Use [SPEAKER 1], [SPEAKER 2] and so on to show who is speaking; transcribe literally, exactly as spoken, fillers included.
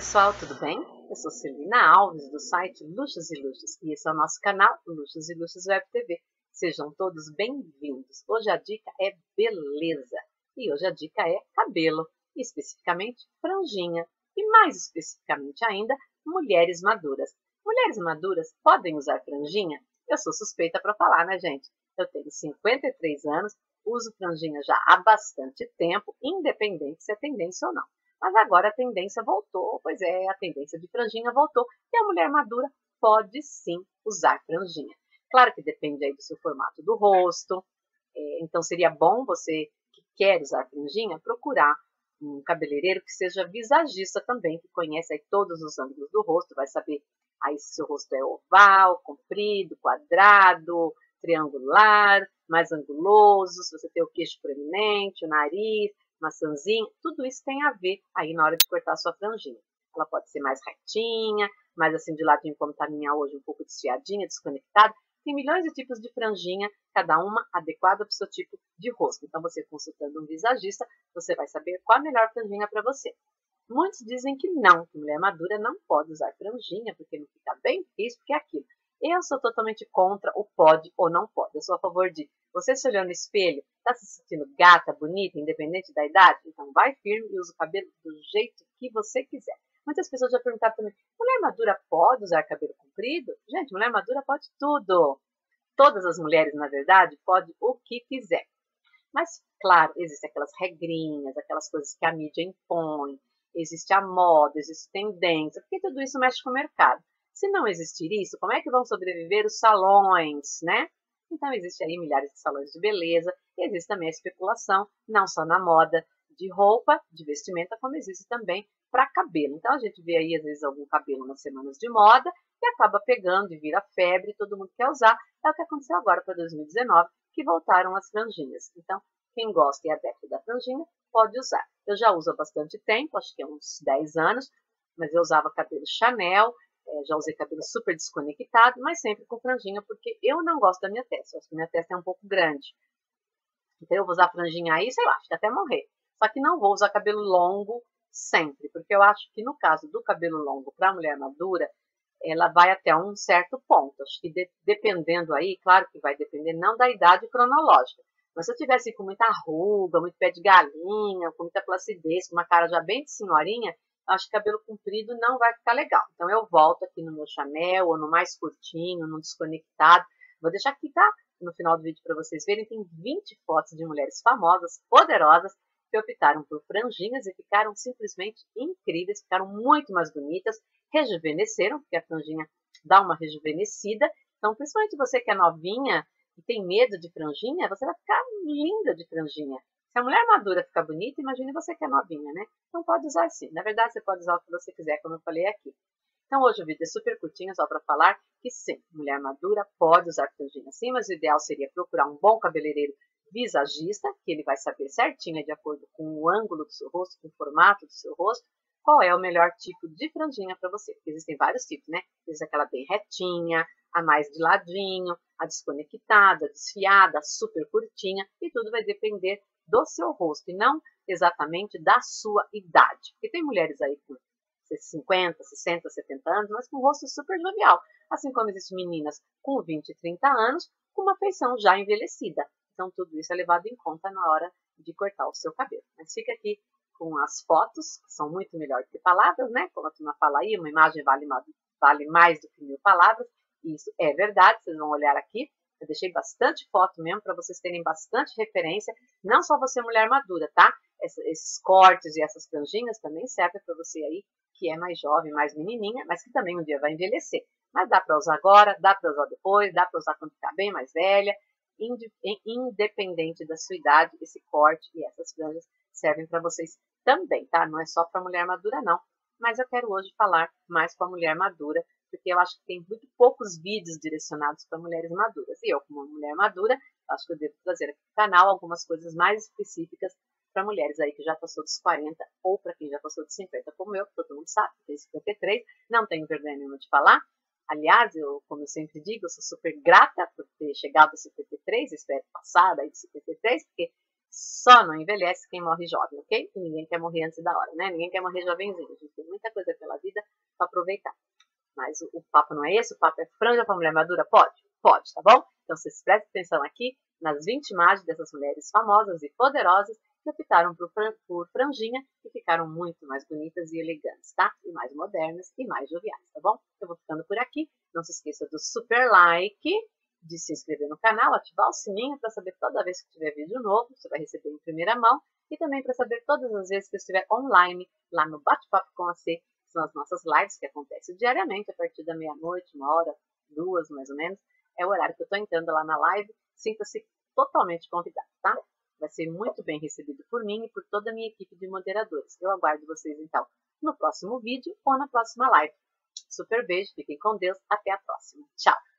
[SPEAKER 1] pessoal, tudo bem? Eu sou Celina Alves, do site Luxos e Luxos, e esse é o nosso canal Luxos e Luxos Web T V. Sejam todos bem-vindos. Hoje a dica é beleza, e hoje a dica é cabelo, especificamente franjinha, e mais especificamente ainda, mulheres maduras. Mulheres maduras podem usar franjinha? Eu sou suspeita para falar, né, gente? Eu tenho cinquenta e três anos, uso franjinha já há bastante tempo, independente se é tendência ou não. Mas agora a tendência voltou, pois é, a tendência de franjinha voltou e a mulher madura pode sim usar franjinha. Claro que depende aí do seu formato do rosto, é, então seria bom você que quer usar franjinha procurar um cabeleireiro que seja visagista também, que conhece aí todos os ângulos do rosto, vai saber aí se seu rosto é oval, comprido, quadrado, triangular, mais anguloso, se você tem o queixo proeminente, o nariz, maçãzinha, tudo isso tem a ver aí na hora de cortar a sua franjinha. Ela pode ser mais retinha, mais assim de ladinho como está a minha hoje, um pouco desfiadinha, desconectada. Tem milhões de tipos de franjinha, cada uma adequada para o seu tipo de rosto. Então, você consultando um visagista, você vai saber qual a melhor franjinha para você. Muitos dizem que não, que mulher madura não pode usar franjinha, porque não fica bem, isso, porque é aquilo. Eu sou totalmente contra o pode ou não pode. Eu sou a favor de você se olhando no espelho, está se sentindo gata, bonita, independente da idade? Então vai firme e usa o cabelo do jeito que você quiser. Muitas pessoas já perguntaram também, mulher madura pode usar cabelo comprido? Gente, mulher madura pode tudo. Todas as mulheres, na verdade, podem o que quiser. Mas, claro, existem aquelas regrinhas, aquelas coisas que a mídia impõe, existe a moda, existe tendência, porque tudo isso mexe com o mercado. Se não existir isso, como é que vão sobreviver os salões, né? Então, existe aí milhares de salões de beleza, e existe também a especulação, não só na moda de roupa, de vestimenta, como existe também para cabelo. Então, a gente vê aí, às vezes, algum cabelo nas semanas de moda e acaba pegando e vira febre, todo mundo quer usar. É o que aconteceu agora para dois mil e dezenove, que voltaram as franjinhas. Então, quem gosta e é adepto da franjinha, pode usar. Eu já uso há bastante tempo, acho que há uns dez anos, mas eu usava cabelo Chanel, É, já usei cabelo super desconectado, mas sempre com franjinha, porque eu não gosto da minha testa. Eu acho que minha testa é um pouco grande. Então eu vou usar franjinha aí, sei lá, acho que até morrer. Só que não vou usar cabelo longo sempre, porque eu acho que no caso do cabelo longo para a mulher madura, ela vai até um certo ponto. Acho que de, dependendo aí, claro que vai depender não da idade cronológica, mas se eu tivesse com muita ruga, muito pé de galinha, com muita placidez, com uma cara já bem de senhorinha, acho que cabelo comprido não vai ficar legal. Então eu volto aqui no meu Chanel, ou no mais curtinho, no desconectado. Vou deixar aqui, tá? No final do vídeo para vocês verem, tem vinte fotos de mulheres famosas, poderosas, que optaram por franjinhas e ficaram simplesmente incríveis, ficaram muito mais bonitas, rejuvenesceram, porque a franjinha dá uma rejuvenescida. Então, principalmente você que é novinha e tem medo de franjinha, você vai ficar linda de franjinha. Se a mulher madura ficar bonita, imagine você que é novinha, né? Então pode usar sim. Na verdade, você pode usar o que você quiser, como eu falei aqui. Então hoje o vídeo é super curtinho, só para falar que sim, mulher madura pode usar franjinha sim, mas o ideal seria procurar um bom cabeleireiro visagista, que ele vai saber certinho, de acordo com o ângulo do seu rosto, com o formato do seu rosto, qual é o melhor tipo de franjinha para você. Porque existem vários tipos, né? Existe aquela bem retinha, a mais de ladinho, a desconectada, a desfiada, a super curtinha, e tudo vai depender do seu rosto e não exatamente da sua idade. Porque tem mulheres aí com cinquenta, sessenta, setenta anos, mas com um rosto super jovial. Assim como existem meninas com vinte e trinta anos com uma feição já envelhecida. Então tudo isso é levado em conta na hora de cortar o seu cabelo. Mas fica aqui com as fotos, que são muito melhor que palavras, né? Como a turma fala aí, uma imagem vale, vale mais do que mil palavras. E isso é verdade, vocês vão olhar aqui. Eu deixei bastante foto mesmo para vocês terem bastante referência. Não só você mulher madura, tá? Esses cortes e essas franjinhas também servem para você aí que é mais jovem, mais menininha, mas que também um dia vai envelhecer. Mas dá para usar agora, dá para usar depois, dá para usar quando ficar bem mais velha. Independente da sua idade, esse corte e essas franjas servem para vocês também, tá? Não é só para mulher madura, não. Mas eu quero hoje falar mais com a mulher madura, porque eu acho que tem muito poucos vídeos direcionados para mulheres maduras. E eu, como mulher madura, acho que eu devo trazer aqui no canal algumas coisas mais específicas para mulheres aí que já passou dos quarenta ou para quem já passou dos cinquenta, como eu, que todo mundo sabe, que tem cinquenta e três, não tenho vergonha nenhuma de falar. Aliás, eu, como eu sempre digo, eu sou super grata por ter chegado aos cinquenta e três, espero passar daí dos cinquenta e três, porque só não envelhece quem morre jovem, ok? E ninguém quer morrer antes da hora, né? Ninguém quer morrer jovenzinho. A gente tem muita coisa pela papo não é esse, o papo é franja para mulher madura? Pode? Pode, tá bom? Então vocês prestem atenção aqui nas vinte imagens dessas mulheres famosas e poderosas que optaram por, por franjinha e ficaram muito mais bonitas e elegantes, tá? E mais modernas e mais joviais, tá bom? Eu vou ficando por aqui. Não se esqueça do super like, de se inscrever no canal, ativar o sininho para saber toda vez que tiver vídeo novo, você vai receber em primeira mão, e também para saber todas as vezes que eu estiver online, lá no Bate-Papo com a C, que são as nossas lives que acontecem diariamente, a partir da meia-noite, uma hora, duas mais ou menos, é o horário que eu estou entrando lá na live. Sinta-se totalmente convidado, tá? Vai ser muito bem recebido por mim e por toda a minha equipe de moderadores. Eu aguardo vocês, então, no próximo vídeo ou na próxima live. Super beijo, fiquem com Deus, até a próxima. Tchau!